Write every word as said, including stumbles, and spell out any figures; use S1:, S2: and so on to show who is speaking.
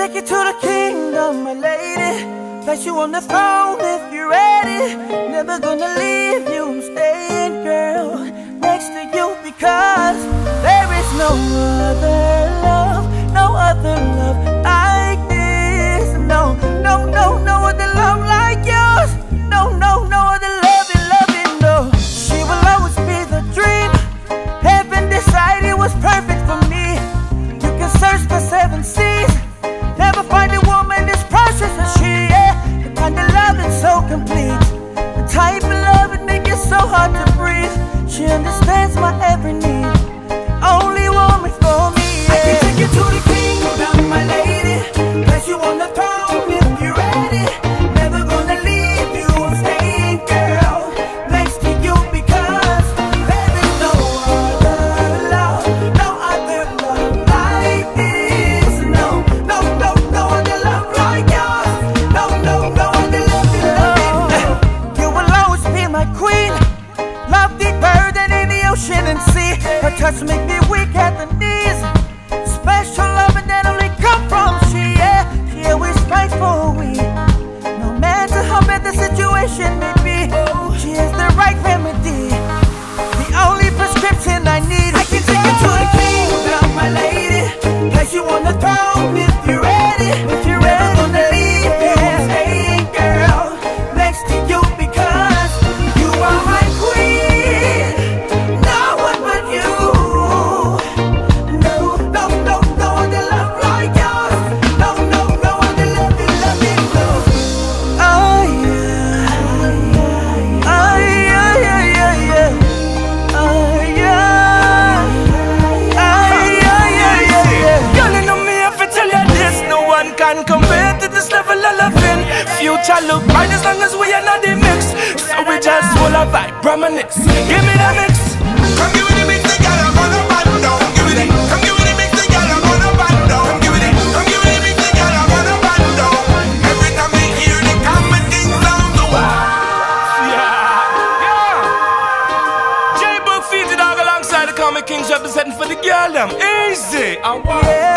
S1: take you to the kingdom, my lady. Place you on the throne if you're ready. Never gonna leave you, I'm staying, girl, next to you, because there is no other love, no other love like this. No, no, no, no other love like yours. No, no, no other loving, loving, no. She will always be the dream. Heaven decided was perfect for me. You can search the seven seas, never find a woman as precious as she, yeah. The kind of love that's so complete, the type of love that make it so hard to breathe. She understands my every need, only woman for me, yeah. I can take you to the kingdom, my lady. Place you on the throne if you're ready. Never gonna leave you, I'm staying, girl, next to you, because there is no other love, no other love like this. No, no, no, no other love like yours. No, no, no other love, love, love. You will always be my queen. Love deeper than any ocean and sea. Her touch make me weak at the knees. Special loving that only come from she, yeah. She always fight for we. No matter how bad the situation may be, she is the right remedy, the only prescription I need. I can take you to the kingdom, my lady. Place you on the throne if you're ready. If you're ready, never gonna leave you, I'm staying, girl, next to you, because you are my queen. No one but you. No, no, no, no other love like yours. No, no, no other loving, loving, love. Oh yeah, oh yeah, yeah, yeah, yeah. Oh yeah, oh yeah, yeah, yeah, yeah.
S2: Girl, you know me if I tell you this, no one can compare to this level of loving. Future look bright as long as we are not the mix. So we just full of vibe, Brahmanics. Give me the mix.
S3: Come give me the mix, the girl I'm on a band down. Give me the, come give me the mix, the girl I'm on a band down. Come give me the, come give me the mix, the girl I'm on a band down. Every time I hear the comment things sound the wow.
S2: Yeah, yeah. JBoog Fiji dog alongside the Comic Kings representing for the girl them. Easy. I want.
S1: Yeah.